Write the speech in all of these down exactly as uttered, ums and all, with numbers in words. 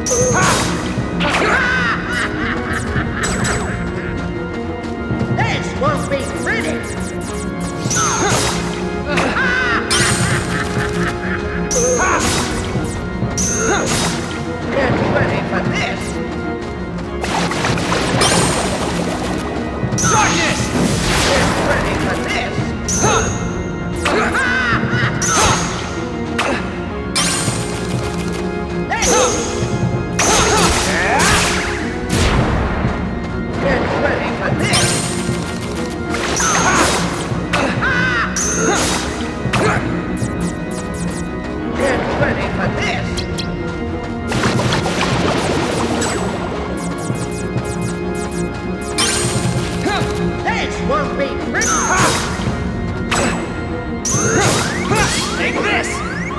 This won't be pretty! Get ready for this! Darkness! Get ready for this! Get ready for this! Get ready for this! This won't be pretty! Take this!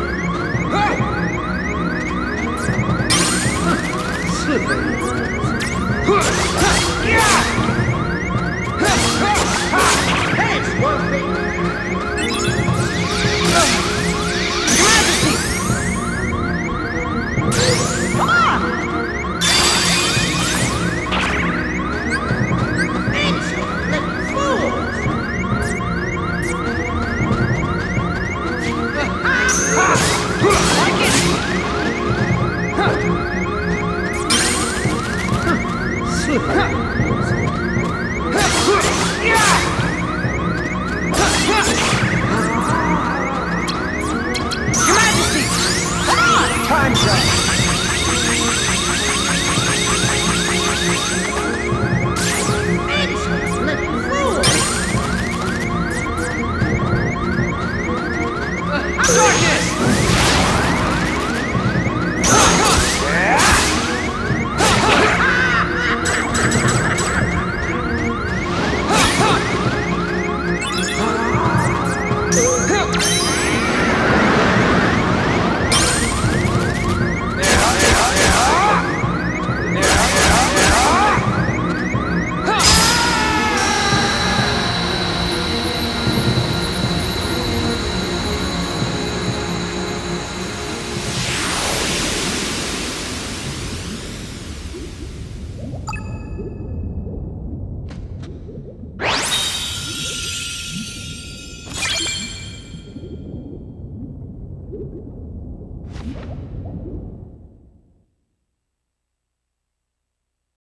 This won't be... Majesty! Ah! Ancient little fools! Like it! Your Majesty! Come on! Time's up!